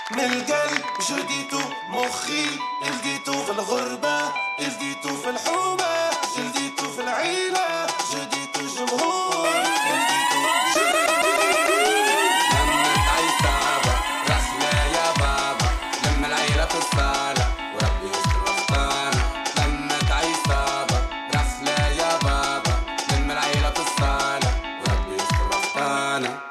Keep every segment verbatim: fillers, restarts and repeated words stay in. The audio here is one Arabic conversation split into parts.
من القلب جديتو مخي لقيتو في الغربة لقيتو في الحومة لقيتو في العيلة جديتو جمهور لقيتو لما تعيش صعبة رحلة يا بابا لما العيلة في الصالة وربي يستر وسطانا لما تعيش صعبة رحلة يا بابا لما العيلة في الصالة وربي يستر وسطانا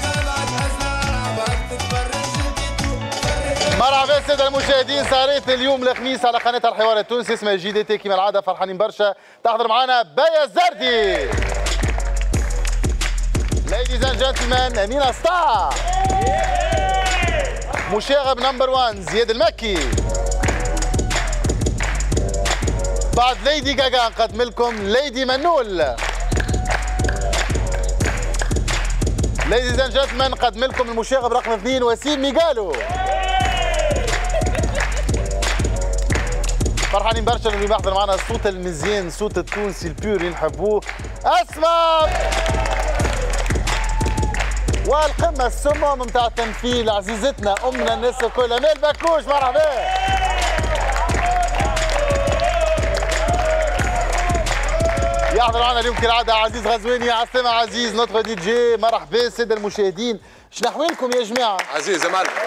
مرحبا الساده المشاهدين، سهرتنا اليوم الخميس على قناه الحوار التونسي اسمها جي دي تي كيما العاده، فرحانين برشا تحضر معنا بيا الزردي. ليديز اند جنتلمان امينه سطا. مشاغب نمبر واحد زياد المكي. بعد ليدي جاجا نقدم لكم ليدي منول. ليديز اند جنتلمان نقدم لكم المشاغب رقم اثنين وسيم ميغالو. فرحانين برشا اللي بيحضر معنا الصوت المزيان، الصوت التونسي البيور اللي نحبوه، اسمع. والقمه السمم نتاع التمثيل عزيزتنا امنا الناس الكل امال بكوش. مرحبا. يحضر معنا اليوم كالعاده عزيز غزواني. عسلامة عزيز نوتر دي جي. مرحبا الساده المشاهدين، شنو احوالكم يا جماعه؟ عزيز يا معلم.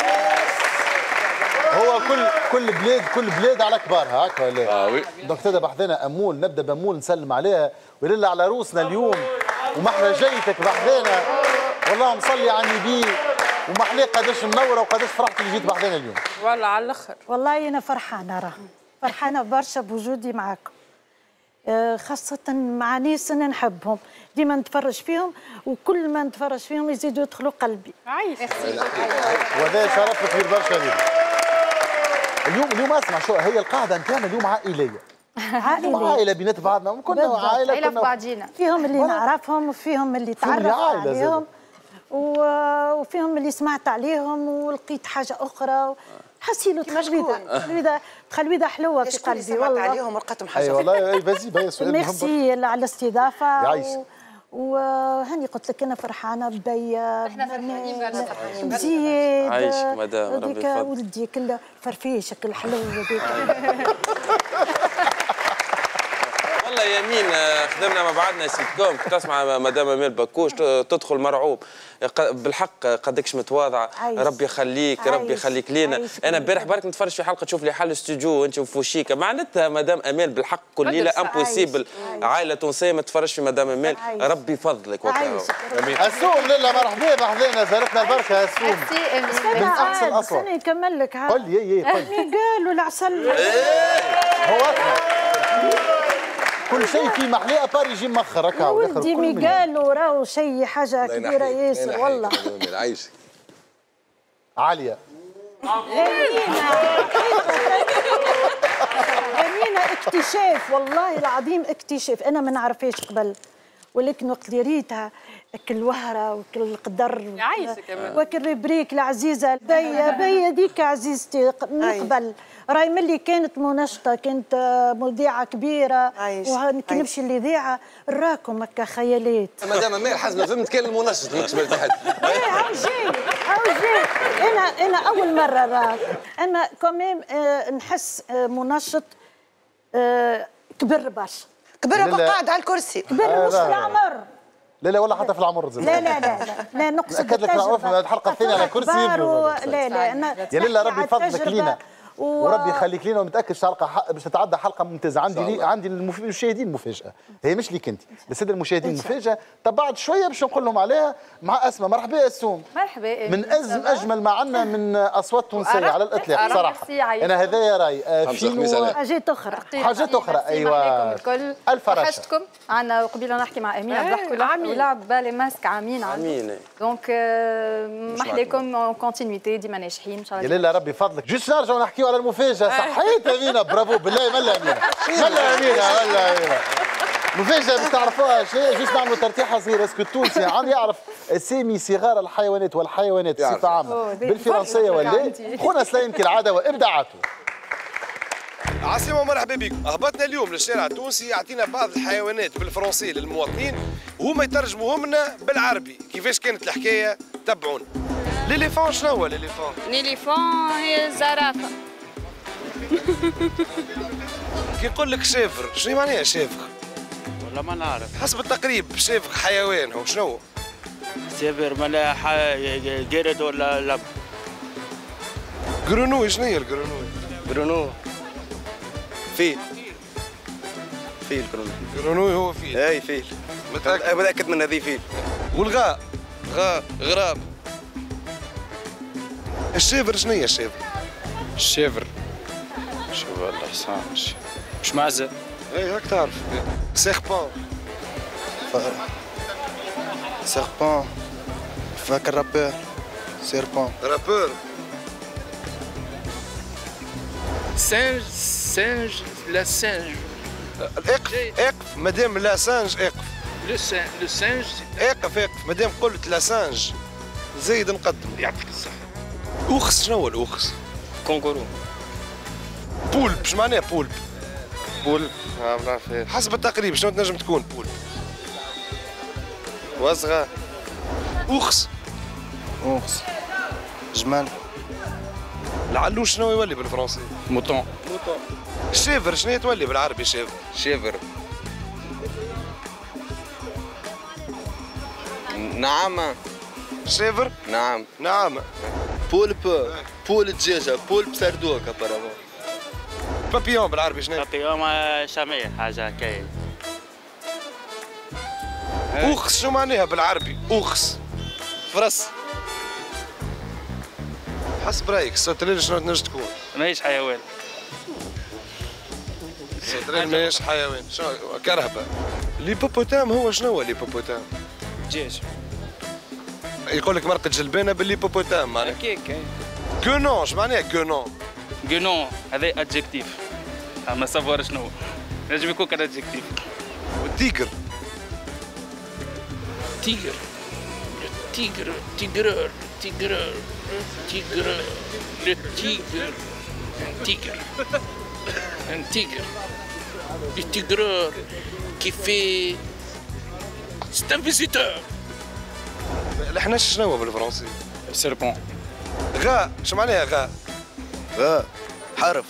هو كل كل بلاد كل بلاد على كبارها هكا ولا؟ اه وي. دونك تبدا بحذانا امول، نبدا بامول نسلم عليها ولله على روسنا اليوم، ومحلى جيتك بحذانا والله مصلي على النبي، ومحلى قداش منوره وقداش فرحت اللي جيت بحذانا اليوم. والله على الاخر. والله انا فرحانه راه فرحانه برشا بوجودي معاكم، خاصة مع ناس أنا نحبهم، ديما نتفرج فيهم وكل ما نتفرج فيهم يزيدوا يدخلوا قلبي. عايش. وهذا شرف كبير برشا اليوم. اليوم اليوم اسمع شو هي القاعدة نتاعنا اليوم عائلية. عائلية. عائلة بينات بعضنا، كنا عائلة عائلة في بعضينا. فيهم اللي نعرفهم وفيهم اللي تعرفت عليهم وفيهم اللي سمعت عليهم ولقيت حاجة أخرى. حسيلو تخلويدة تخلويدة حلوة في قلبي والله. عليهم ولقيتهم حاجة. أي والله أي بزي بزي سؤال مهم. ميرسي على الاستضافة. يعيش. وهاني قلت لك انا فرحانه ببيا. احنا فرحانين برشا فرحانين زياد عايشك مدام ربي يفضل. ولدي كله فرفيشك الحلو هذيك. والله يمين خدمنا مع بعضنا سيت كوم، كنت تسمع مدام امال بكوش تدخل مرعوب بالحق قدكش متواضعه. ربي يخليك ربي يخليك لينا. انا امبارح برك نتفرج في حلقه تشوف لي حل استوديو انت وفوشيكا، معناتها مدام امال بالحق كل ليله امبوسيبل عائله تونسيه ما تتفرجش في مدام امال. ربي يفضلك وكاو. السوم لله مرحبا بحذانا زارتنا البركه السوم. من احسن الاصوات. استنى نكمل لك. قل لي اي قل لي. قالوا العسل هو كل شيء في محليه ابار يجي مخر هكا. ولدي ميقالوا راهو شيء حاجه كبيره ياسر والله. عايشك. عاليه. أمينة اكتشاف والله العظيم اكتشاف، انا ما نعرفهاش قبل ولكن وقت اللي ريتها كل وهره وكل القدر وكل ربريك العزيزه بيا بيا ديك عزيزتي من قبل راهي ملي كانت منشطه كانت مذيعه كبيره وكي نمشي للاذاعه نراكم هكا خيالات. مدام امال حسب فهمت كان المنشط ماكش مرتاحت. ايه هاو جاي هاو جاي. انا انا اول مره راه انا كمان نحس منشط كبر برشا. كبر قاعد على الكرسي. كبر مش في العمر. لا لا ولا حتى في العمر زين. لا لا لا لا نقصد نأكد لك العمر الحلقه الثانيه على كرسي. لا لا انا يا لله ربي يفضلك لينا وربي يخليك لينا، ومتاكد حلقه باش تتعدى حلقه ممتازه. عندي لي عندي للمشاهدين مفاجاه، هي مش ليك انت، للساده المشاهدين مفاجاه. طب بعد شويه باش نقول لهم عليها مع اسماء. مرحبا يا السوم. مرحبا. من أزم اجمل ما عندنا من اصوات تونسيه على الاطلاق صراحه. انا هذايا راي فينو حاجات اخرى حاجات اخرى. ايوه الكل الفراشة. وحشتكم. عندنا قبيله نحكي مع امينه ضحكوا ولعب بالي ماسك عامين عامين. دونك محليكم اون كونتينيتي ديما ناجحين ان شاء الله. يا لله ربي يفضلك. جوست نرجعوا نحكيو على المفاجاه. صحيت امينه برافو بالله. ملا امينه ملا امينه ملا امينه مفاجاه ما تعرفوهاش. جوست نعملوا ترتيحه صغيره. اسكو التونسي عم يعرف اسامي صغار الحيوانات والحيوانات بصفه عامه بالفرنسيه ولا خونا سليم كالعاده وابداعاته. عاصمة مرحبا بكم. هبطنا اليوم للشارع التونسي يعطينا بعض الحيوانات بالفرنسي للمواطنين وهما يترجموهم لنا بالعربي. كيفاش كانت الحكايه؟ تبعونا. ليليفون شنو هو ليليفون؟ ليليفون هي الزرافة. كي نقول لك شيفر شنو معناها شيفر؟ والله ما نعرف. حسب التقريب شيفر حيوان هو شنو؟ شيفر معناها قرد ولا لب. قرنوي شنو هي القرنوي؟ قرنوي فيل. فيل قرنوي. قرنوي هو فيل. اي فيل. متأكد؟ متأكد من هذه فيل. والغاء؟ غاء غراب. الشيفر شنو هي الشيفر؟ الشيفر شو والله حصان مش معزة. اي هاك تعرف. سيربون. سيربون. فاكر رابور. سيربون. رابور. سانج سانج لا سانج. اقف اقف مادام لا سانج اقف. لو سانج لو سانج. اقف اقف مادام قلت لا سانج زيد نقدم. يعطيك الصحة. اوخس شنو هو الاوخس؟ كونغورو. بولب اش معناها بولب؟ بولب ما بعرفهاش. حسب التقريب شنو تنجم تكون بولب؟ وزغة. اوخس. اوخس. جمال. العلوش شنو يولي بالفرنسي؟ موطون. موطون. الشيفر شنو تولي بالعربي شيفر؟ شيفر. نعامة. شيفر؟ نعم. نعامة. بولب بول دجاجة بولب سردوك ابارامون. بابيون بالعربي شنو؟ بابيون شمية حاجة هكايا. اوخس شنو معناها بالعربي؟ اوخس. فرس. حسب رايك السوتريل شنو تنجم تكون؟ ماهيش حيوان. السوتريل ماهيش حيوان، شنو كرهبة. ليبوبوتام هو شنو هو ليبوبوتام؟ دجاج. يقول لك مرقة جلبانة بالليبوبوتام معناها. هكاك. كونون اش معناها كونون؟ كونون هذا ادجكتيف. اما سافوار شنو هو؟ نجم يكون كان ادجكتيف. والتيكر؟ تيجر. تيجر تيجرر تيجرر تيجرر تيجر تيجر تيجر التيجرر كيفي c'est un visiteur. الحناش شنو هو بالفرنسي؟ سيربون. غاء شو معناها غاء؟ غاء حرف.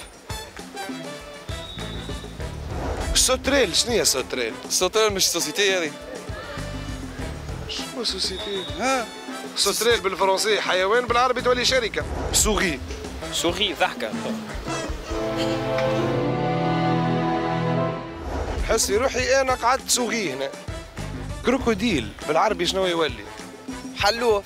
سوتريل شنو هي سوتريل؟ سوتريل مش سوسيتي هذه. شنو سوسيتي؟ ها سوتريل بالفرنسي حيوان بالعربي تولي شركة. سوغي. سوغي ضحكة. حسي روحي انا قعدت سوغي هنا. كروكوديل بالعربي شنو يولي؟ حلوف.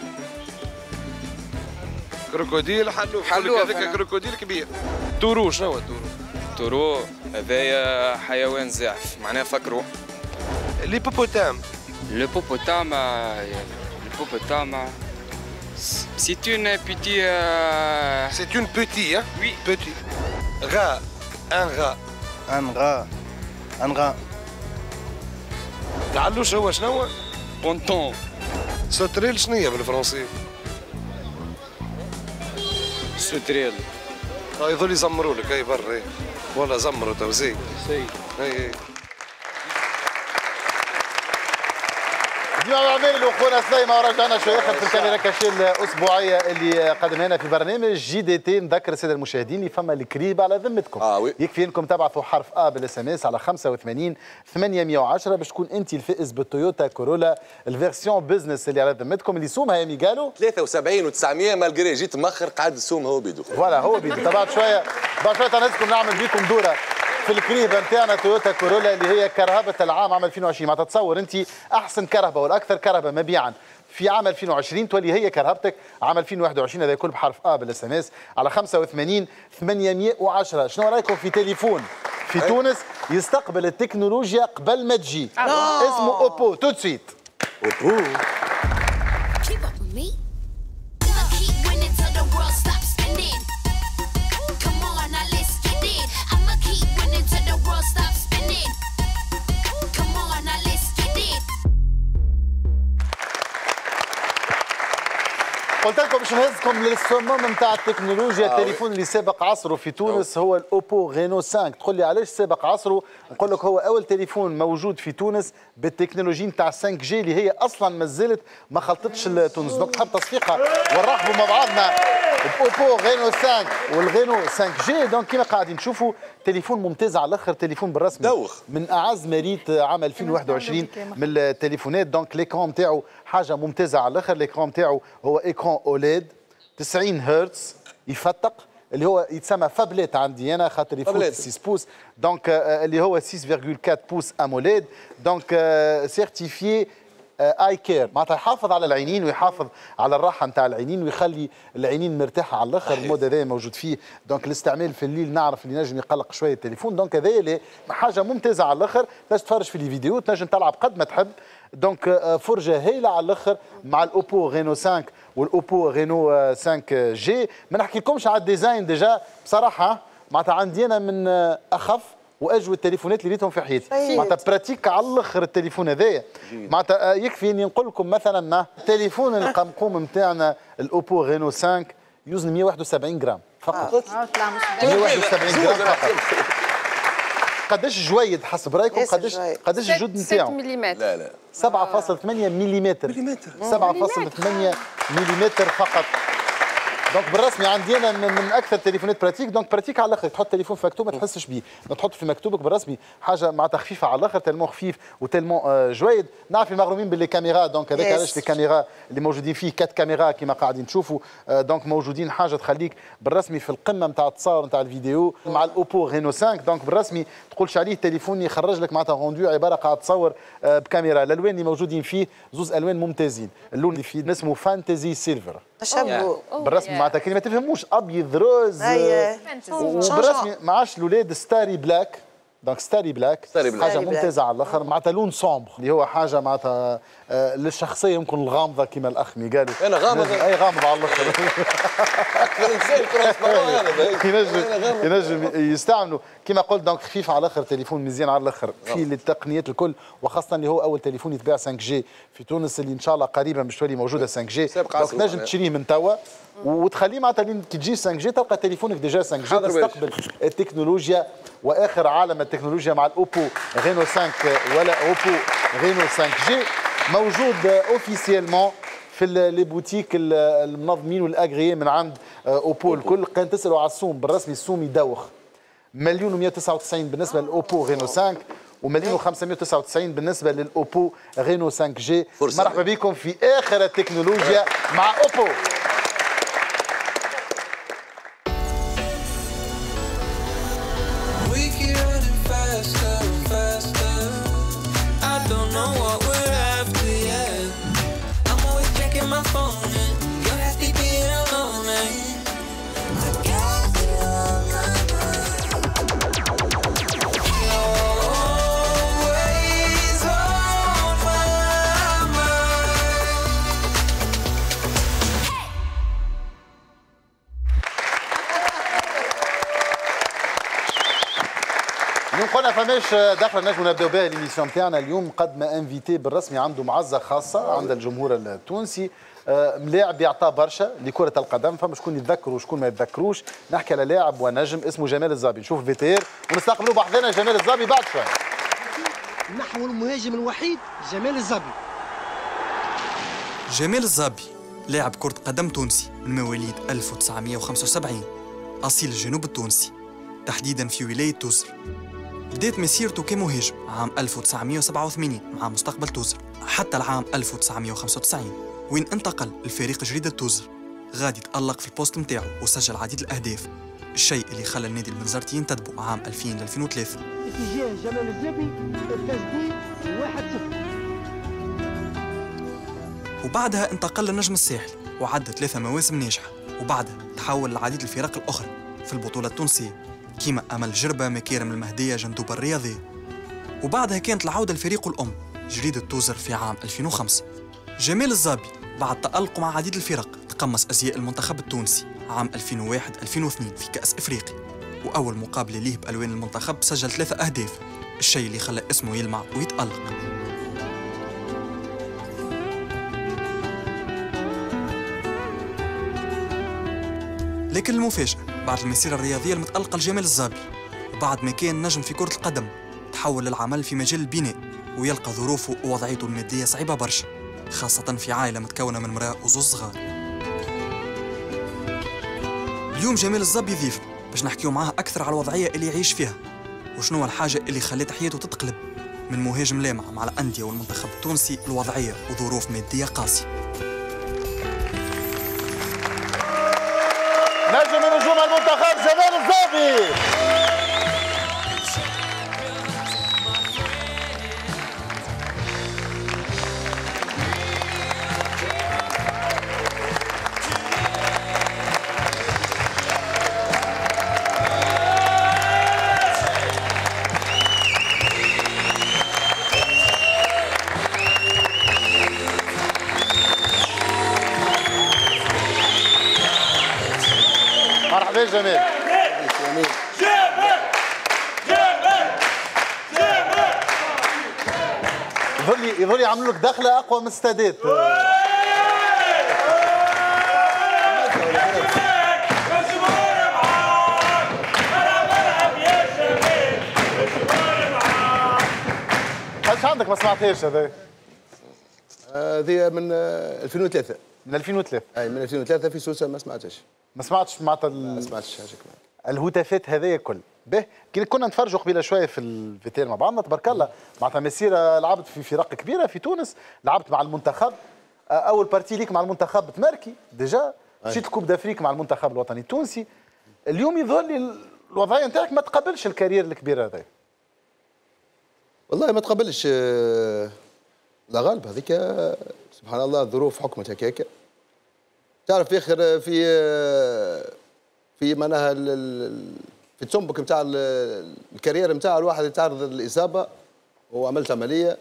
كروكوديل حلوف. حلوف هذاك كروكوديل كبير. تورو شنو هو تورو؟ تورو هذايا حيوان زاحف معناها فكروا. ليبوبوتام. ليبوبوتام ليبوبوتام c'est une petite euh... c'est une petite hein? Oui. Petit. غاء ان غاء. ان غاء ان غاء. العلوش هو شنو هو؟ بونتون. سوتريل شنو هي بالفرنسي؟ سوتريل. اه يظل يزمروا لك اي برا. والله زمروا تو زي. سي. اي اي. ديما العمال واخونا سليمة ورجعنا شويه اخر في الكاميرا كاشي الاسبوعيه اللي قدمها لنا في برنامج جي دي تي. نذكر الساده المشاهدين اللي فما الكريب على ذمتكم. اه وي. يكفي انكم تبعثوا حرف ا بالاس ام اس على خمسة وثمانين ثمانمائة وعشرة باش تكون انت الفائز بالتويوتا كورولا الفيرسيون بزنس اللي على ذمتكم اللي سومها يا ميغالو ثلاثة وسبعين وتسعمائة مالجري جيت مأخر قاعد السوم هو بيدو. فوالا هو بيدو. بعد شويه بعد شويه تنزلكم نعمل بيكم دوره في الكريبه نتاعنا تويوتا كورولا اللي هي كرهبه العام عام ألفين وعشرين. ما تتصور انت احسن كرهبه والاكثر كرهبه مبيعا في عام ألفين وعشرين تولي هي كرهبتك عام ألفين وواحد وعشرين. هذا كل بحرف ا بالاس ام اس على خمسة وثمانين ثمانمائة وعشرة. شنو رايكم في تليفون في تونس يستقبل التكنولوجيا قبل ما تجي؟ اسمه اوبو تو سويت. اوبو قلت لكم باش نهزكم للصمام نتاع التكنولوجيا. التليفون اللي سابق عصره في تونس هو الاوبو رينو خمسة. تقول لي علاش سابق عصره؟ نقول لك هو اول تليفون موجود في تونس بالتكنولوجيا نتاع خمسة جي اللي هي اصلا ما زالت ما خلطتش لتونس. دونك نحب تصفيقه ونرحبوا مع بعضنا باوبو رينو خمسة والرينو خمسة جي. دونك كيما قاعدين تشوفوا تليفون ممتاز على الاخر، تليفون بالرسمي دوخ من اعز ما ريت عام ألفين وواحد وعشرين من التليفونات. دونك ليكرون نتاعو حاجه ممتازه على الاخر. ليكرون نتاعو هو ايكرون اوليد تسعين هرتز يفتق اللي هو يتسمى فابليت عندي انا خاطر يفوت ستة بوس. دونك اللي هو ستة فاصلة أربعة بوس اموليد. دونك سيرتيفيي اي كير معناتها يحافظ على العينين ويحافظ على الراحه نتاع العينين ويخلي العينين مرتاحه على الاخر. المود هذا موجود فيه. دونك الاستعمال في الليل نعرف اللي نجم يقلق شويه التليفون. دونك هذا حاجه ممتازه على الاخر. تنجم تتفرج في الفيديو، تنجم تلعب قد ما تحب. دونك فرجه هايله على الاخر مع الاوبو رينو خمسة والاوبو رينو خمسة جي. ما نحكي لكمش على الديزاين ديجا بصراحه معناتها عندي انا من اخف واجود التليفونات اللي ريتهم في حياتي. معناتها براتيك على الاخر التليفون هذايا. معناتها يكفي اني نقول لكم مثلا التليفون القمقوم نتاعنا الاوبو رينو خمسة يوزن مئة وواحد وسبعين جرام فقط. مئة وواحد وسبعين جرام فقط. قداش جويد حسب رايكم؟ قداش قداش الجود نتاعو؟ ستة ملم. لا لا سبعة فاصلة ثمانية ملم. سبعة فاصلة ثمانية ملم فقط. دونك بالرسمي عندي انا من اكثر التليفونات براتيك. دونك براتيك على الاخر تحط تليفون في مكتوب ما تحسش بيه، تحطه في مكتوبك بالرسمي حاجه معناتها خفيفه على الاخر تلمون خفيف وتلمون جويد. نعرف المغرومين باللي كاميرا. دونك هذاك علاش لي كاميرا اللي موجودين فيه كات كاميرا كما قاعدين تشوفوا. دونك موجودين حاجه تخليك بالرسمي في القمه نتاع التصاور نتاع الفيديو مع الاوبو رينو خمسة. دونك بالرسمي تقولش عليه تليفون يخرج لك معناتها روندو عباره قاعد تصور بكاميرا. الالوان اللي موجودين فيه زوز الوان ممتازين. اللون اللي فيه اسمه فانتزي سيلفر تشبه بالرسمي معناتها كلمه تفهموش ابيض روز. وبالرسمي ما عادش الاولاد ستاري بلاك. دونك ستاري بلاك حاجه ممتازه على الاخر معناتها لون سومبر اللي هو حاجه معناتها آه للشخصيه يمكن الغامضه كما الاخ ميغالي. انا غامض اي غامض على الاخر. اكثر انسان ينجم ينجم يستعملوا كما قلت. دونك خفيف على الاخر تليفون مزيان على الاخر في التقنيات الكل وخاصه اللي هو اول تليفون يتباع خمسة جي في تونس اللي ان شاء الله قريبا باش تولي موجوده خمسة جي. دونك تنجم تشريه من توا وتخليه معناتها كي تجي خمسة جي تلقى تليفونك ديجا خمسة جي تستقبل التكنولوجيا واخر عالم التكنولوجيا مع الاوبو رينو خمسة ولا اوبو رينو خمسة جي موجود اوفيسيالمون في لي بوتيك المنظمين والاغريي من عند اوبو الكل. كان تسالوا على السوم بالرسمي السوم يدوخ مليون ومئة وتسعة وتسعين بالنسبه للاوبو رينو خمسة ومليون وخمسمئة وتسعة وتسعين بالنسبه للاوبو رينو خمسة جي. مرحبا بكم في اخر التكنولوجيا مع اوبو. اليوم قلنا فماش دخله نجم نبداو بها ليميسيون تاعنا اليوم قد ما انفيتي بالرسمي عنده معزه خاصه عند الجمهور التونسي. ملاعب يعطى برشا لكره القدم. فما شكون يتذكروا وشكون ما يتذكروش. نحكي على لاعب ونجم اسمه جمال الزابي. نشوف الفيتير ونستقبلوا بحذنا جمال الزابي بعد شوي. نحو المهاجم الوحيد جمال الزابي. جمال الزابي لاعب كرة قدم تونسي من مواليد ألف وتسعمئة وخمسة وسبعين أصيل الجنوب التونسي تحديداً في ولاية توزر. بدأت مسيرته كمهاجم عام ألف وتسعمئة وسبعة وثمانين مع مستقبل توزر حتى العام ألف وتسعمئة وخمسة وتسعين وين انتقل لفريق جريدة توزر. غادي تألق في البوست متاعو وسجل عديد الأهداف، الشيء اللي خلى النادي المنزرتي ينتدبوا عام ألفين ل ألفين وثلاثة. اتجاه جمال الزابي التسديد واحد صفر. وبعدها انتقل للنجم الساحلي وعد ثلاثة مواسم ناجحة وبعدها تحول لعديد الفرق الأخرى في البطولة التونسية كيما أمل جربة، مكارم المهدية، جندوبة الرياضية. وبعدها كانت العودة لفريقه الأم جريدة توزر في عام ألفين وخمسة. جمال الزابي بعد تألقه مع عديد الفرق تقمص أزياء المنتخب التونسي عام ألفين وواحد ألفين واثنين في كأس إفريقيا وأول مقابلة ليه بألوان المنتخب سجل ثلاثة أهداف، الشيء اللي خلى اسمه يلمع ويتألق. لكن المفاجأة بعد المسيرة الرياضية المتألقة لجمال الزابي وبعد ما كان نجم في كرة القدم تحول للعمل في مجال البناء ويلقى ظروفه ووضعيته المادية صعيبة برشا، خاصة في عائلة متكونة من امرأة وزوج صغار. اليوم جمال الزابي يضيف باش نحكيو معاه أكثر على الوضعية اللي يعيش فيها وشنو الحاجة اللي خلت حياته تتقلب من مهاجم لامع مع الأندية والمنتخب التونسي الوضعية وظروف مادية قاسية. نجم من نجوم المنتخب جمال الزابي. مرحبا جمال. جمال جمال جمال يظل يظل يعملوا لك دخله اقوى من السادات. قداش عندك ما سمعتهاش هذا؟ هذه من ألفين وثلاثة. من ألفين وثلاثة. اي من ألفين وثلاثة في سوسه ما سمعتش. ما سمعتش معناتها ما سمعتش حاجه كمان. الهتافات هذايا كل به كي كنا نتفرجوا قبيله شويه في الفيتير مع بعضنا تبارك الله معناتها مسيره لعبت في فرق كبيره في تونس، لعبت مع المنتخب اول بارتي ليك مع المنتخب تماركي ديجا، مشيت الكوب دافريك مع المنتخب الوطني التونسي. اليوم يظهر لي الوضعيه نتاعك ما تقبلش الكارير الكبير هذا. والله ما تقبلش لا غالب هذيك سبحان الله الظروف حكمت هكاك. تعرف في اخر في في معناها في التنبك نتاع الكارير نتاع الواحد يتعرض للاصابه وعملت عمليه.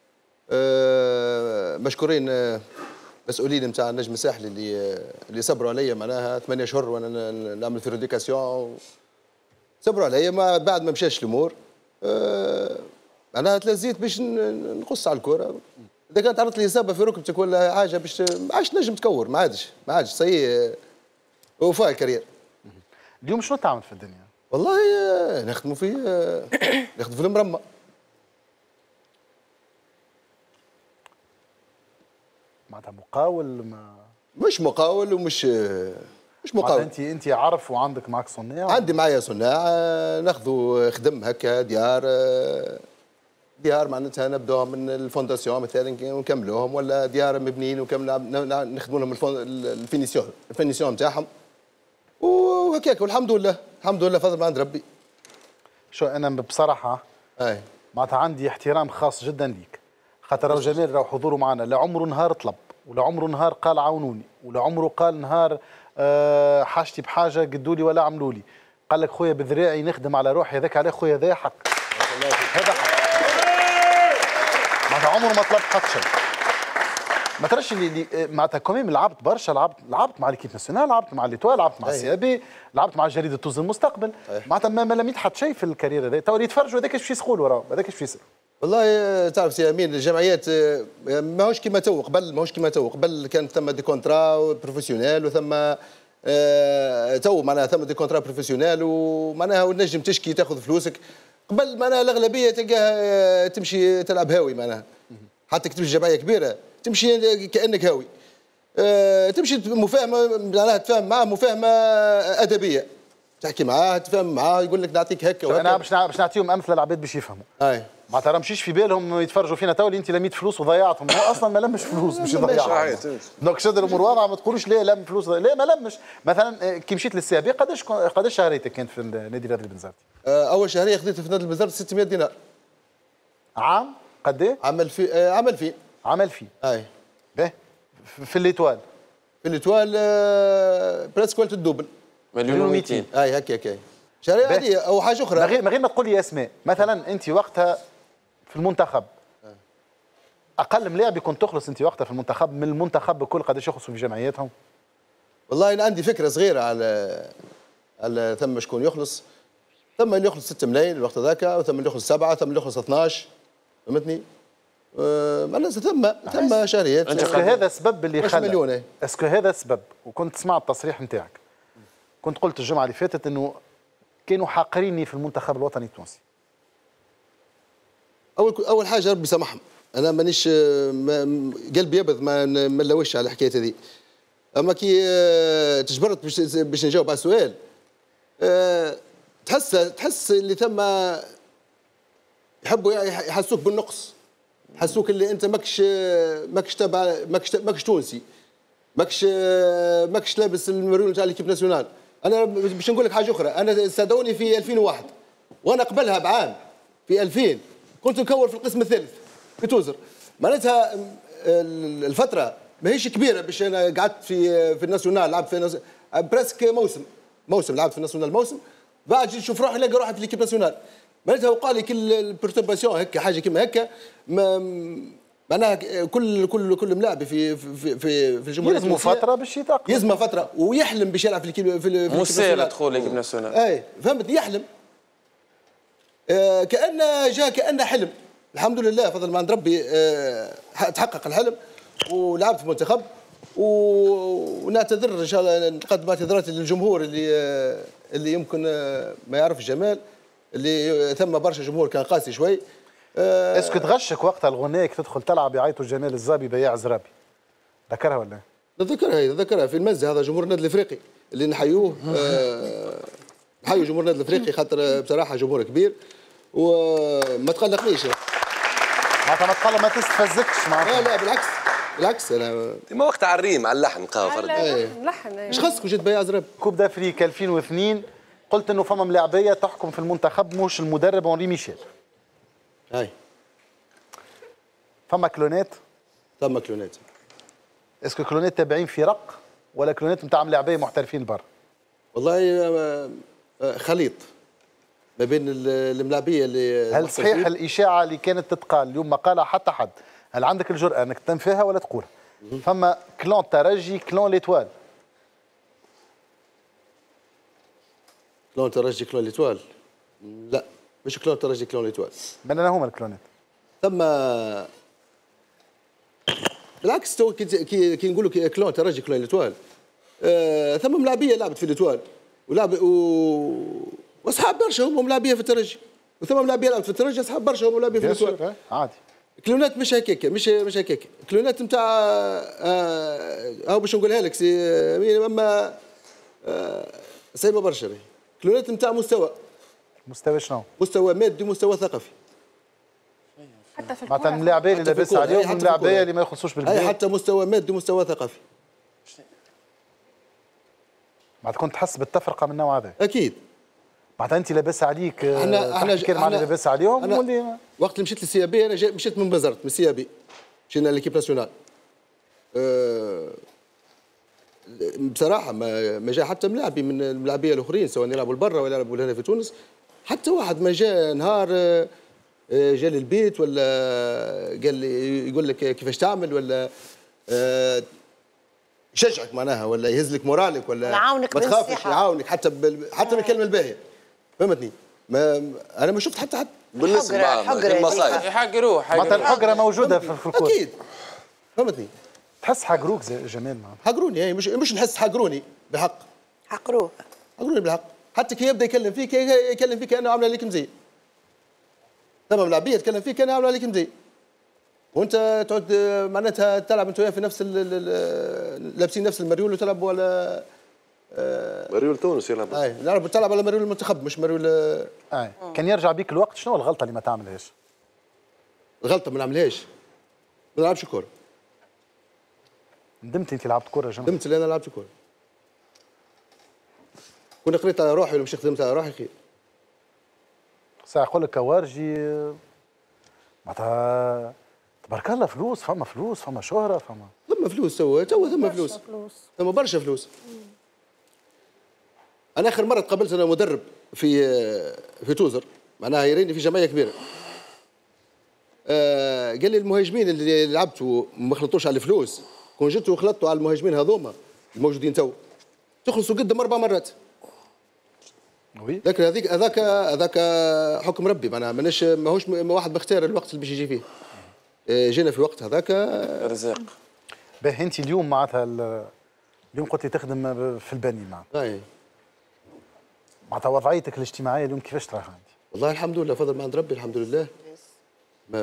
مشكورين مسؤولين نتاع النجم الساحلي اللي اللي صبروا عليا معناها ثمانية اشهر وانا نعمل في ريديكاسيون، صبروا عليا. ما بعد ما مشاش الامور انا تلزيت باش نقص على الكره. اذا كانت عرضت لي اصابه في ركبتك ولا حاجه باش ما عادش نجم تكور، ما عادش ما عادش صحيح وفاء الكارير. اليوم شنو تعمل في الدنيا؟ والله نخدموا في نخدموا في المرمى. معناتها مقاول ما مش مقاول ومش مش مقاول. انت انت عارف وعندك معك صناع؟ عندي معايا صناع ناخذوا خدم هكا ديار ديار معناتها نبداوهم من الفونداسيون مثلا ونكملوهم، ولا ديار مبنيين وكمل نخدموا لهم الفينيسيون الفينيسيون نتاعهم وهكاك. والحمد لله الحمد لله فضل من عند ربي. شو انا بصراحه اي معناتها عندي احترام خاص جدا ليك، خاطر راهو جمال راهو حضوره معنا لا عمره نهار طلب ولا عمره نهار قال عاونوني ولا عمره قال نهار أه حاجتي بحاجه قدوا لي ولا عملوا لي. قال لك خويا بذراعي نخدم على روحي، هذاك عليه خويا هذا حق. هذا حق معناتها عمره ما طلب حق شيء. ما ترش اللي معناتها كوميم لعبت برشا، لعبت لعبت مع ليكيب ناسيونال، لعبت مع ليتوال، لعبت مع السي بي، لعبت مع جريده تونس المستقبل. معناتها ما لم يتحط شيء في الكارير هذا. تو اللي يتفرجوا هذاك ايش باش يسقوا وراه، هذاك ايش باش يصير. والله تعرف سي امين الجمعيات ماهوش كيما تو قبل، ماهوش كيما تو قبل كانت ثم دي كونترا بروفيسيونيل وثم آه تو معناها ثم دي كونترا بروفيسيونيل ومعناها ونجم تشكي تاخذ فلوسك. قبل معناها الاغلبيه تلقاها تمشي تلعب هاوي معناها، حتى كتمشي جمعيه كبيره تمشي كانك هاوي. آه تمشي مفاهمه معناها تفاهم معاه مفاهمه ادبيه، تحكي معاه تفهم معاه يقول لك نعطيك هكا وهكا. انا باش باش نعطيهم امثله العباد باش يفهموا. اي معناتها راه مشيش في بالهم يتفرجوا فينا تو اللي انت لميت فلوس وضيعتهم، هو اصلا ما لمش فلوس باش يضيعها. دونك شد الامور واضحه، ما تقولوش ليه لم فلوس، لا ما لمش. مثلا كي مشيت للسي بي قداش قداش شهريتك كانت في النادي الرياضي البنزرتي؟ اول شهريه خذيتها في نادي البنزرتي ستمائة دينار. عام قد ايه؟ عام ألفين آه عام ألفين عام ألفين. اي باهي في الليتوال في الليتوال آه بريسك قلت الدوبل مليون ومئتين. اي هكا هكا شهريه عاديه. او حاجه اخرى من غير من غير ما تقول لي اسماء، مثلا انت وقتها في المنتخب اقل ملاعب يكون تخلص انت وقتها في المنتخب من المنتخب بكل قداش يخلصوا في جمعياتهم؟ والله انا عندي فكره صغيره على على ثم شكون يخلص. ثم اللي يخلص ستة ملايين الوقت هذاك، وثم اللي يخلص سبعه، ثم اللي يخلص اثناش. فهمتني؟ معناها ثم ثم شهريات. اسكو هذا السبب اللي خلى مليون؟ اسكو هذا السبب؟ وكنت تسمع التصريح نتاعك، كنت قلت الجمعه اللي فاتت انه كانوا حاقريني في المنتخب الوطني التونسي. اول اول حاجه ربي يسامحهم، انا مانيش ما قلبي ابيض ما ما نلوش على الحكايه هذه. اما كي تجبرت باش باش نجاوب على السؤال، تحس تحس اللي ثم يحبوا يحسوك بالنقص، يحسوك اللي انت ماكش ماكش تبع ماكش ماكش تونسي، ماكش ماكش لابس المريول نتاع ليكيب ناسيونال. انا باش نقول لك حاجه اخرى، انا استدعوني في ألفين وواحد وانا قبلها بعام في ألفين كنت نكور في القسم الثالث في توزر. معناتها الفتره ماهيش كبيره باش انا قعدت في في الناسيونال، لعبت في بريسك موسم موسم لعبت في الناسيونال موسم، بعد جيت نشوف روحي نلقى روحي في ليكيب ناسيونال. معناتها وقع لي كل البرتوباسيون هكا حاجه كيما هكا، معناها كل كل كل ملاعبي في في في في الجمهوريه يلزموا فتره باش يتاقلم، يلزمه فتره ويحلم باش يلعب في الكيب في الكيب مسير دخول ليكيب ناسيونال. اي فهمت، يحلم آه كأنه جاء كأنه حلم. الحمد لله فضل من عند ربي آه تحقق الحلم ولعبت في المنتخب، ونعتذر ان شاء الله نقدم اعتذاراتي للجمهور اللي آه اللي يمكن آه ما يعرف الجمال، اللي ثم برشا جمهور كان قاسي شوي. آه اسكو تغشك وقتها الغنية تدخل تلعب يعيطوا جمال الزابي بياع زرابي، ذكرها ولا؟ نذكرها هي نذكرها في المنزه، هذا جمهور النادي الافريقي اللي نحيوه آه نحيوا جمهور النادي الافريقي خاطر بصراحه جمهور كبير وما تقلقنيش. معناتها ما تقلق ما تستفزكش معناتها. لا لا بالعكس بالعكس انا ما وقت على الريم على اللحن قهوه فرد. اللحن ايش خاصك وجيت بياع زرابي؟ كوب دافريك ألفين واثنين قلت انه فما ملاعبيه تحكم في المنتخب مش المدرب اونري ميشيل. اي فما كلونات؟ فما كلونات. اسكو كلونات تابعين فرق ولا كلونات نتاع ملاعبيه محترفين برا؟ والله خليط ما بين الملاعبيه اللي هل صحيح الاشاعه اللي كانت تتقال اليوم ما قالها حتى حد، هل عندك الجرأه انك تنفيها ولا تقولها؟ فما كلون ترجي كلون ليتوال. كلون ترجي كلون ليتوال؟ لا مش كلون ترجي كلون ليتوال. من انا هما الكلونات؟ ثم بالعكس تو كي كي نقولوا كلون ترجي كلون ليتوال آه ثم ملاعبيه لعبت في ليتوال ولعب و... واصحاب برشا هم ملاعبيه في الترجي، وثم ملاعبيه لعبت في الترجي اصحاب برشا هم ملاعبيه في ليتوال. عادي. كلونات مش هكاك مش مش هكاك كلونات نتاع آه هاو باش نقولها لك سي اما آه صعيبه برشا. كلونات نتاع مستوى. مستوى شنو؟ مستوى مادي ومستوى ثقافي. حتى في معناتها الملاعبيه اللي لاباس عليهم والملاعبيه اللي ما يخصوش بالبلاد. اي حتى مستوى مادي ومستوى ثقافي. معناتها كنت تحس بالتفرقه من النوع هذا؟ اكيد. معناتها انت لاباس عليك احنا احنا كان معنا لاباس عليهم واللي وقت اللي مشيت للسي بي انا مشيت من بنزرت من السي بي مشينا ليكيب ناسيونال. أه بصراحه ما ما جاء حتى ملاعبي من الملاعبيه الاخرين سواء يلعبوا لبرا ولا يلعبوا هنا في تونس، حتى واحد ما جاء نهار جا للبيت ولا قال لي يقول لك كيفاش تعمل ولا أه يشجعك معناها ولا يهز لك مورالك ولا يعاونك ما تخافش يعاونك حتى بال... حتى من الكلمه الباهيه. فهمتني؟ ما انا ما شفت حتى حد بالنسبه للمصايب يحقروه معناتها الحقره موجوده في الكوره. اكيد. فهمتني؟ تحس حقروك زي جمال معنا. حقروني اي مش مش نحس حقروني بحق. حقروه حقروني بالحق، حتى كي يبدا يكلم فيك يكلم فيك كانه عامله لك مزي. تمام ملاعبيه يتكلم فيك كانه عامله لك مزي. وانت تعود معناتها تلعب انت وياه في نفس لابسين نفس المريول وتلعب ولا آه مريول تونس يلعب. اي نلعب تلعب على مريول المنتخب مش مريول. اي كان يرجع بيك الوقت شنو الغلطه اللي ما تعملهاش؟ الغلطه ما نعملهاش ما نلعبش كوره. ندمت انت لعبت كوره جمال؟ ندمت اللي انا لعبت كوره. كنا قريت على روحي ولا مش خدمت على روحي خير. ساعه يقول لك كوارجي معناتها تبارك الله فلوس، فما فلوس، فما شهرة، فما ثم فلوس تو تو ثم فلوس ثم برشا فلوس. أنا آخر مرة تقابلت أنا مدرب في في توزر معناها يريني في جمعية كبيرة. آه قال لي المهاجمين اللي لعبتوا ما خلطوش على الفلوس كون جيتوا وخلطتوا على المهاجمين هذوما الموجودين تو تخلصوا قدام أربع مرات. وي لكن هذيك هذاك هذاك حكم ربي معناها ماناش ماهوش واحد مختار الوقت اللي باش يجي فيه. جينا في وقت هذاك رزاق. باهي انت اليوم معناتها اليوم قلت لي تخدم في البني معناتها. اي معناتها وضعيتك الاجتماعيه اليوم كيفاش تراها انت؟ والله الحمد لله فضل من عند ربي الحمد لله. ما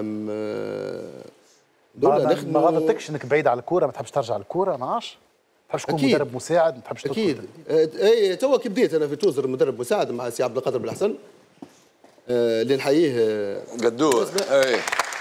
ما, ما غلطتكش انك بعيد على الكوره، ما تحبش ترجع للكوره، ما عادش؟ ما تحبش تكون أكيد. مدرب مساعد، ما تحبش تدخل؟ اكيد. اي توا كي بديت انا في توزر مدرب مساعد مع سي عبد القادر بالحسن آه اللي نحييه قدور. اي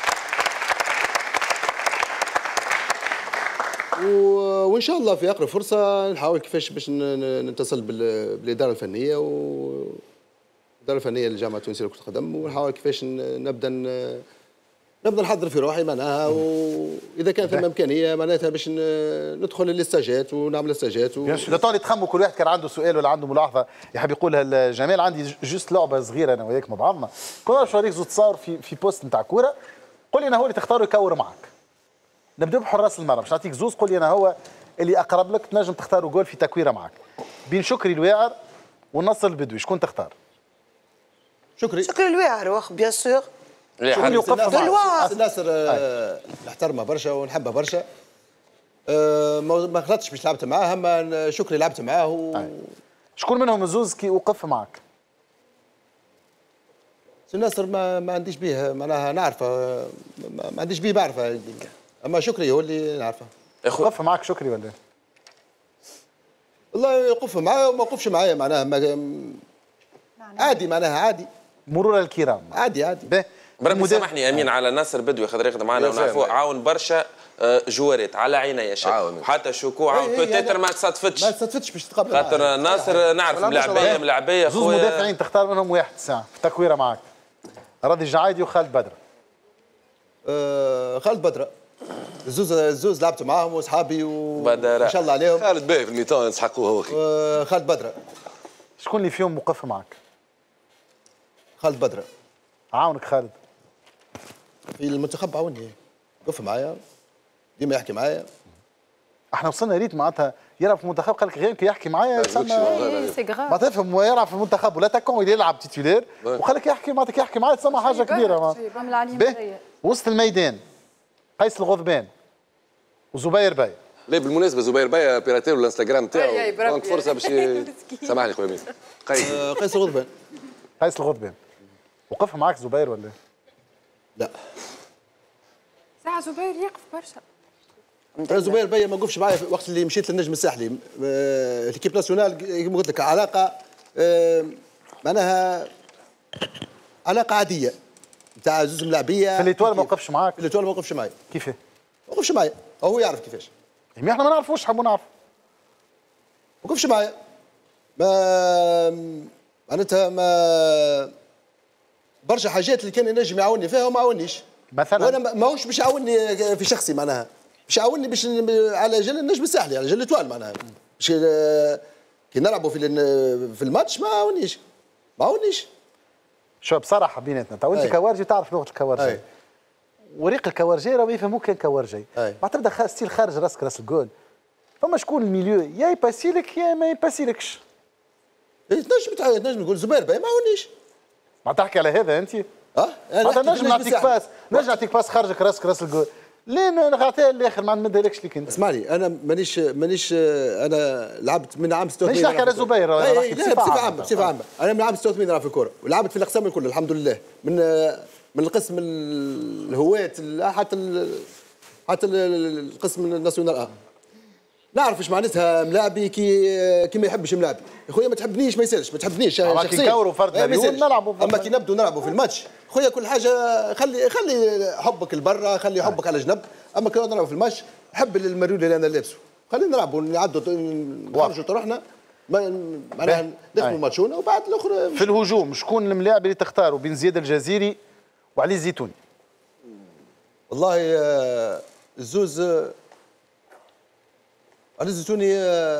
وان شاء الله في اقرب فرصه نحاول كيفاش باش نتصل بالاداره الفنيه والاداره الفنيه للجامعه التونسيه لكره القدم، ونحاول كيفاش نبدا نبدا نحضر في روحي معناها، واذا كانت ثم امكانيه معناتها باش ندخل للاستاجات ونعمل استاجات و... لو طول يتخموا كل واحد كان عنده سؤال ولا عنده ملاحظه يحب يقولها لجمال. عندي جوست لعبه صغيره انا وياك مع بعضنا، كنا نعرف شريك زوج تصاور في في بوست نتاع كوره، قول لي انا هو اللي تختاره يكور معك. نبداو بحراس المرمى، باش نعطيك زوز، قول لي انا هو اللي اقرب لك تنجم تختاروا جول في تكويره معك. بين شكري الواعر والنصر البدوي شكون تختار؟ شكري. شكري الواعر واخ بيان سور. شكون يوقف معك؟ ناصر نحترمه برشا ونحبه برشا. أه ما غلطتش باش لعبت معاه، اما شكري لعبت معاه و... شكون منهم الزوز كي وقف معك؟ سي ناصر ما ما عنديش بيه معناها نعرفه، ما, ما عنديش بيه بعرفه، اما شكري هو اللي نعرفه. وقف معك شكري ولا؟ والله يوقف معاه وما يوقفش معايا معناها ما... عادي معناها عادي. مرور الكرام. عادي عادي. به بربي سامحني امين على ناصر بدوي خاطر يخدم معنا ونعرفوه، عاون برشا جوارات على عيني يا شباب، وحتى شوكو عاون بوتيتر ما تصادفتش ما تصادفتش باش تقابل خاطر ناصر نعرف ملاعبيه ملاعبيه زوز مدافعين تختار منهم واحد ساعه في تكويره معك، راضي الجعايدي وخالد بدر. آه خالد بدر الزوز الزوز لعبت معاهم واصحابي وما شاء الله عليهم. خالد باهي في الميتان يسحقوه هو اخي. آه خالد بدر. شكون اللي فيهم موقف معك؟ خالد بدر. عاونك خالد. في المنتخب عاوني، وقف معايا ديما يحكي معايا. احنا وصلنا ريت معناتها يلعب في المنتخب قال لك غير كي يحكي معايا سي غراف. ما تفهم يلعب في المنتخب ولا تاكون يلعب تيتولير وقال لك يحكي معناتها كي يحكي معايا تسمى حاجه كبيره. وسط الميدان قيس الغضبان وزبير باي. لا بالمناسبه زبير باي بيراتير الانستغرام تاعو دونك فرصه باش سامحني خويا مين. قيس قيس الغضبان. قيس الغضبان وقف معاك زبير ولا؟ لا ساعة زبير يقف برشا. انا زبير باي ما وقفش معايا وقت اللي مشيت للنجم الساحلي. الكيب ناسيونال كما قلت لك علاقه معناها علاقه عاديه نتاع زوج ملاعبيه. في الاتوال ما وقفش معاك؟ في الاتوال ما وقفش معايا. كيفاه؟ ما وقفش معايا، هو يعرف كيفاش. يعني احنا ما نعرفوش، حبوا نعرف. ما وقفش معايا. ما معناتها ما برشا حاجات اللي كان ينجم يعاوني فيها وما عاونيش. مثلا وانا ماهوش باش يعاوني في شخصي معناها، باش يعاوني باش على جال النجم الساحلي، على جال الاتوال معناها. باش كي نلعبوا في في الماتش ما عاونيش. ما عاونيش. شو بصراحه بيناتنا تو انت كوارجي تعرف لغه الكوارجي. وريق الكوارجي راهو يفهموك كان كوارجي. بعد تبدا ستيل خارج راسك راس الجول. فما شكون الميليو يا يباسي لك يا ما يباسيلكش. تنجم تنجم نقول زبير باي ما عاونيش. ما تحكي على هذا انت؟ اه انا نجم نعطيك باس، نجم نعطيك باس خارجك راسك راس الجول. لين نغطيها للاخر ما نمدهالكش ليك انت. اسمعني انا مانيش مانيش انا لعبت من عام ستة وثمانين. مانيش نحكي على زبير، لا بصفه عامه بصفه عامه انا من عام ستة وثمانين نلعب في الكره ولعبت في الاقسام الكل الحمد لله، من من القسم الهواة حتى حتى القسم الناسيونال اه. نعرف ايش معناتها ملاعبي كي كي ما يحبش ملاعبي، يا خويا ما تحبنيش ما يسالش، ما تحبنيش شخصيا. كي نكوروا فرد مليون نلعبوا، اما كي نبدوا نلعبوا في الماتش خويا كل حاجه خلي خلي حبك لبرا، خلي حبك على جنب، اما كي نلعبوا في الماتش حب المريول اللي انا لابسه، خلينا نلعبوا نعدوا نخرجوا طرحنا معناها نخدموا ماتشونا وبعد الاخر. في الهجوم شكون الملاعب اللي تختاروا بين زياد الجزيري وعلي الزيتوني؟ والله الزوز علي الزيتوني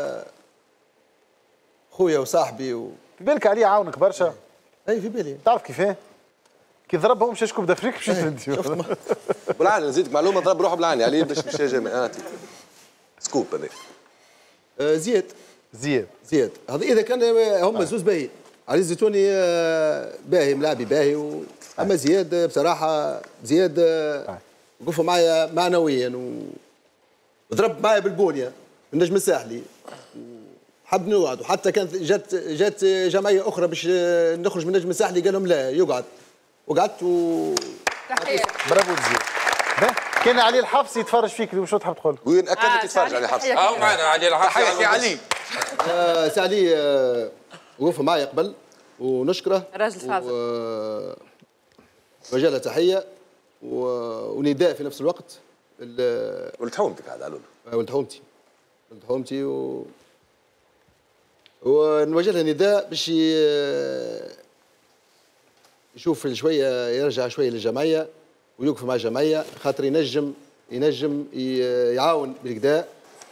خويا وصاحبي و... في بالك عليه عاونك برشا؟ اي في بالي. تعرف كيفاه؟ كي ضربهم مشى شكون دافريك مشيت انت. بالعاني نزيدك معلومه ضرب روحه بالعاني عليه باش مشى جامعاتي. سكوب هذاك. آه زياد. زياد. زياد هذا اذا كان هم زوز باهي. علي الزيتوني باهي ملاعبي باهي و... اما زياد بصراحه زياد وقفوا معايا معنويا و... ضرب معايا بالبونيه النجم الساحلي. حب نوعد، وحتى كانت جات جات جمعيه اخرى باش نخرج من نجم الساحلي قال لهم لا يقعد، وقعدت و تحيه برافو تزيد. كان علي الحفصي يتفرج فيك وشو تحب تقول؟ وين اكدت يتفرج علي الحفصي؟ اه معنا علي الحفصي. تحيه سي علي. سي علي وقف معايا قبل ونشكره. راجل فاضل. وجه له تحيه ونداء في نفس الوقت. ولد حومتك هذا قالوا له. ولد حومتي. ولد حومتي و ونوجه له نداء باش يشوف شويه يرجع شويه للجمعيه ويوقف مع الجمعيه خاطر ينجم ينجم يعاون بالكدا.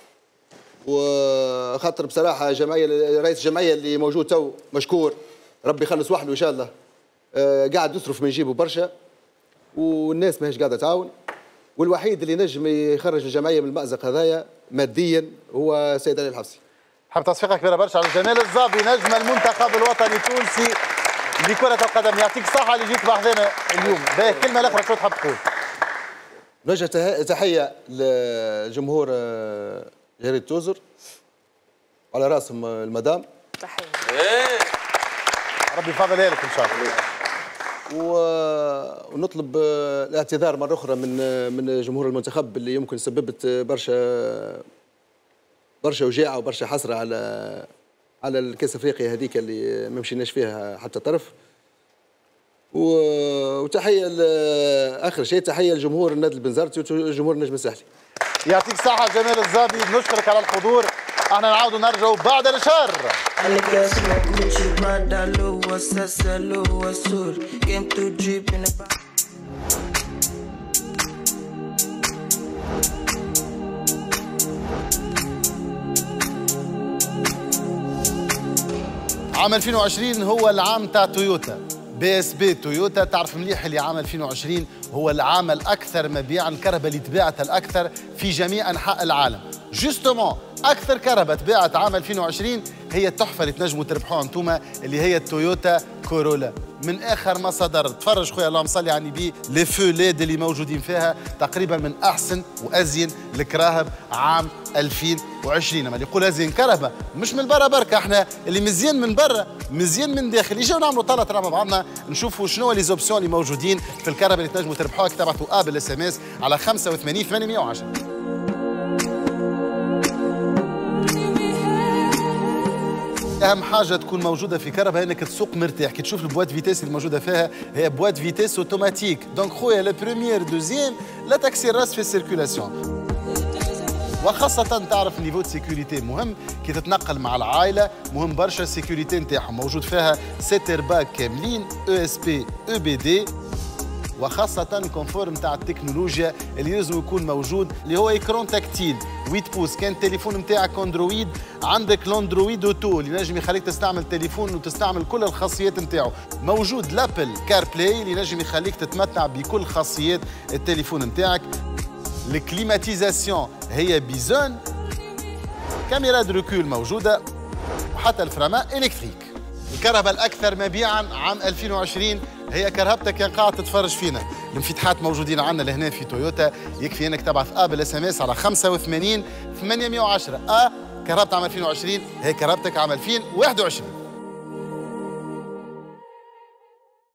وخاطر بصراحه جمعيه رئيس الجمعيه اللي موجود تو مشكور ربي يخلص وحده ان شاء الله قاعد يصرف من جيبه برشا والناس ماهيش قاعده تعاون والوحيد اللي نجم يخرج الجمعيه من المأزق هذايا ماديا هو السيد علي الحفصي. حاب تصفيقه كبيره برشا على جمال الزابي نجم المنتخب الوطني التونسي لكرة القدم. يعطيك الصحة اللي جيت بحذنا اليوم. باهي الكلمة الأخرى شو تحب تقول؟ نوجه تحية لجمهور جريدة توزر على راسهم المدام. تحية. ربي يفضلها لك إن شاء الله. ونطلب الاعتذار مرة أخرى من من جمهور المنتخب اللي يمكن سببت برشا برشا وجاعة وبرشا حسرة على على الكاس افريقيا هذيك اللي ما مشيناش فيها حتى طرف. وتحيه اخر شيء تحيه لجمهور النادي البنزرتي وجمهور النجم الساحلي. يعطيك الصحه جمال الزابي نشكرك على الحضور. احنا نعاودوا نرجعوا بعد الشهر. عام ألفين وعشرين هو العام تاع تويوتا. بي اس بي تويوتا تعرف مليح اللي عام ألفين وعشرين هو العام الاكثر مبيعا، الكهرباء اللي تباعت الاكثر في جميع انحاء العالم. جوستومون اكثر كهرباء تباعت عام ألفين وعشرين هي التحفه اللي تنجموا تربحوها انتوما اللي هي التويوتا كورولا. من اخر ما صدر تفرج خويا اللهم صل على النبي لي فو ليد اللي موجودين فيها تقريبا من احسن وازين الكراهب عام ألفين وعشرين. اما اللي يقول ازين كهرباء مش من برا بركه، احنا اللي مزيان من برا مزيان من داخل. يجيو نعملوا طلعه ترى مع بعضنا نشوفوا شنو لي زوبسيون اللي موجودين في الكهرباء اللي تنجموا تربحوها. تبعثوا ابل اس ام اس على خمسة وثمانين ثمانمائة وعشرة. اهم حاجه تكون موجوده في كهرباء انك تسوق مرتاح. كي تشوف البوات فيتيس اللي موجوده فيها هي بوات فيتيس اوتوماتيك. دونك خويا لو بروميير دوزيام لا تكسي الراس في السيركولاسيون. وخاصة تعرف نيفو دو سيكوريتي مهم كي تتنقل مع العائلة، مهم برشا السيكوريتي نتاعهم. موجود فيها ست ايرباك كاملين او اس بي او بي دي، وخاصة الكونفور نتاع التكنولوجيا اللي لازم يكون موجود اللي هو ايكرون تاكتيل ثمانية بوس. كان التليفون نتاعك اندرويد عندك الاندرويد اوتو اللي نجم يخليك تستعمل تليفون وتستعمل كل الخاصيات نتاعو. موجود لابل كار بلاي اللي نجم يخليك تتمتع بكل خاصيات التليفون نتاعك. الكليماتيزاسيون هي بيزون، كاميرا دركول موجودة، وحتى الفرامة إلكتريك. الكهرباء الأكثر مبيعاً عام ألفين وعشرين هي كرهبتك كان قاعد تتفرج فينا. الانفتاحات موجودين عندنا لهنا في تويوتا. يكفي انك تبعث ابل اس ام اس على خمسة وثمانين ثمانمائة وعشرة. ا كرهبت عام ألفين وعشرين هي كرهبتك عام ألفين وواحد وعشرين.